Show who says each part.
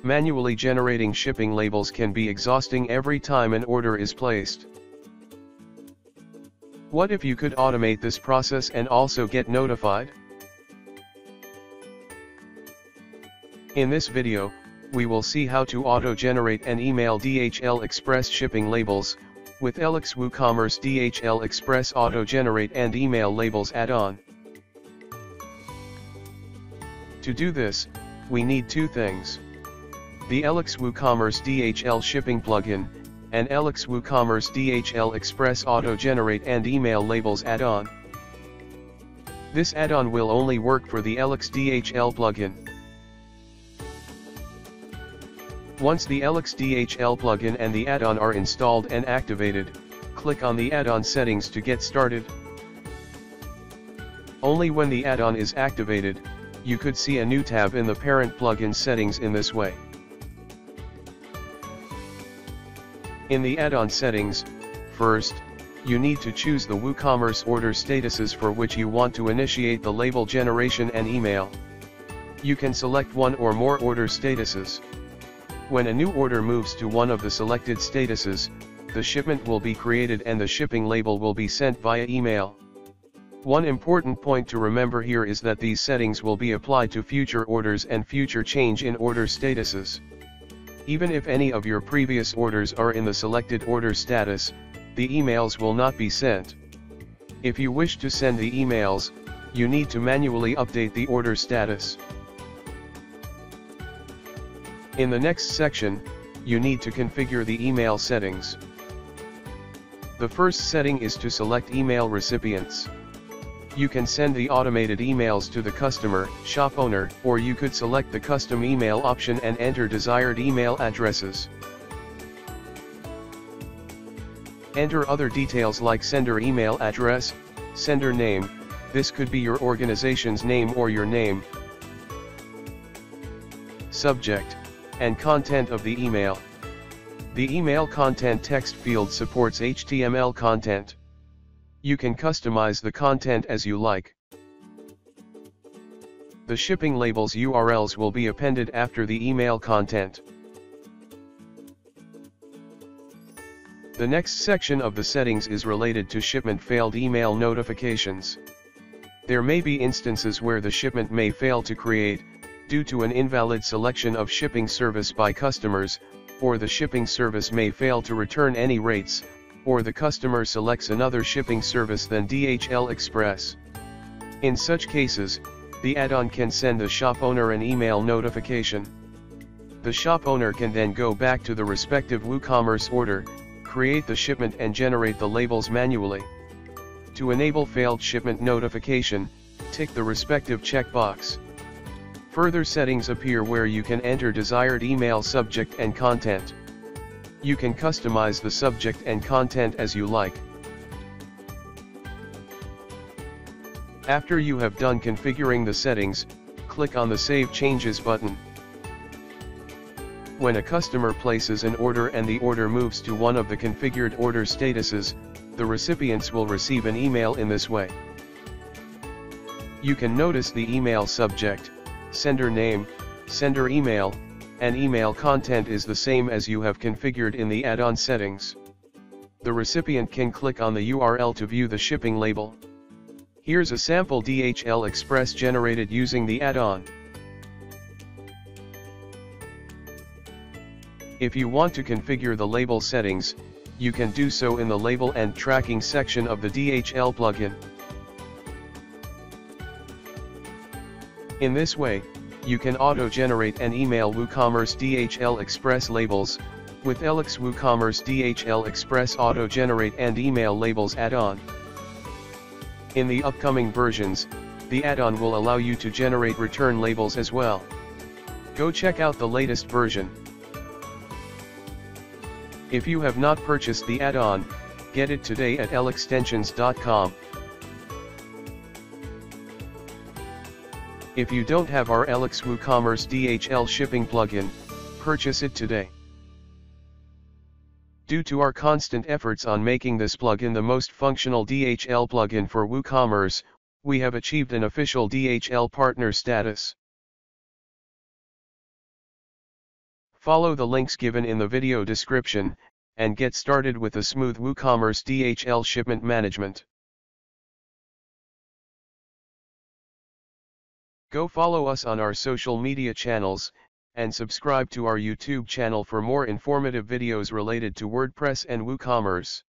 Speaker 1: Manually generating shipping labels can be exhausting every time an order is placed. What if you could automate this process and also get notified? In this video, we will see how to auto-generate and email DHL Express shipping labels, with LX WooCommerce DHL Express Auto-Generate and Email Labels add-on. To do this, we need two things: the LX WooCommerce DHL Shipping plugin, and LX WooCommerce DHL Express Auto-Generate and Email Labels add-on. This add-on will only work for the LX DHL plugin. Once the LX DHL plugin and the add-on are installed and activated, click on the add-on settings to get started. Only when the add-on is activated, you could see a new tab in the parent plugin settings in this way. In the add-on settings, first, you need to choose the WooCommerce order statuses for which you want to initiate the label generation and email. You can select one or more order statuses. When a new order moves to one of the selected statuses, the shipment will be created and the shipping label will be sent via email. One important point to remember here is that these settings will be applied to future orders and future change in order statuses. Even if any of your previous orders are in the selected order status, the emails will not be sent. If you wish to send the emails, you need to manually update the order status. In the next section, you need to configure the email settings. The first setting is to select email recipients. You can send the automated emails to the customer, shop owner, or you could select the custom email option and enter desired email addresses. Enter other details like sender email address, sender name, this could be your organization's name or your name, subject, and content of the email. The email content text field supports HTML content. You can customize the content as you like. The shipping labels URLs will be appended after the email content. The next section of the settings is related to shipment failed email notifications. There may be instances where the shipment may fail to create, due to an invalid selection of shipping service by customers, or the shipping service may fail to return any rates, or the customer selects another shipping service than DHL Express. In such cases, the add-on can send the shop owner an email notification. The shop owner can then go back to the respective WooCommerce order, create the shipment and generate the labels manually. To enable failed shipment notification, tick the respective checkbox. Further settings appear where you can enter desired email subject and content. You can customize the subject and content as you like. After you have done configuring the settings, click on the Save Changes button. When a customer places an order and the order moves to one of the configured order statuses, the recipients will receive an email in this way. You can notice the email subject, sender name, sender email, and email content is the same as you have configured in the add-on settings. The recipient can click on the URL to view the shipping label. Here's a sample DHL Express generated using the add-on. If you want to configure the label settings, you can do so in the Label and Tracking section of the DHL plugin. In this way, you can auto-generate and email WooCommerce DHL Express labels, with LX WooCommerce DHL Express Auto-Generate and Email Labels add-on. In the upcoming versions, the add-on will allow you to generate return labels as well. Go check out the latest version. If you have not purchased the add-on, get it today at lextensions.com. If you don't have our LX WooCommerce DHL shipping plugin, purchase it today. Due to our constant efforts on making this plugin the most functional DHL plugin for WooCommerce, we have achieved an official DHL partner status. Follow the links given in the video description, and get started with the smooth WooCommerce DHL shipment management. Go follow us on our social media channels, and subscribe to our YouTube channel for more informative videos related to WordPress and WooCommerce.